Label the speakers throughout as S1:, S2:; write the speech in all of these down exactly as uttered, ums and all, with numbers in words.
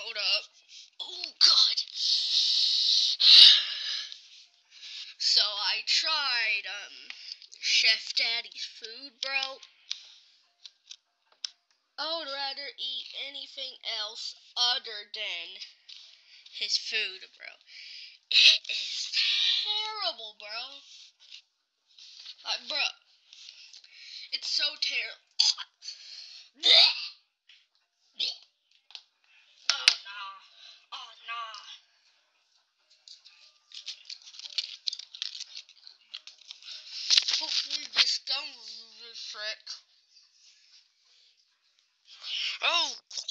S1: Hold up. Oh, God. So I tried, um, Chef Daddy's food, bro. I would rather eat anything else other than his food, bro. It is terrible, bro. Like, bro, it's so terrible. Oh, nah. Oh, nah. Hopefully this done with this trick. Oh.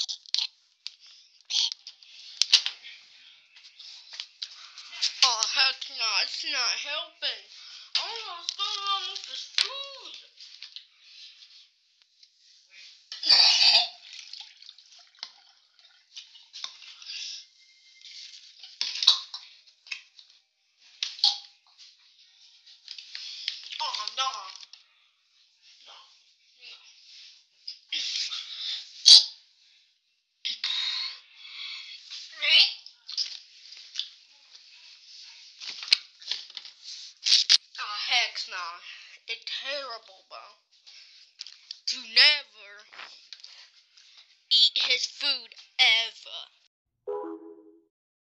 S1: Oh, heck no, it's not helping. I don't know what's going on with this food. Oh, no. No. Oh, heck no. It's terrible, bro. To never eat his food ever.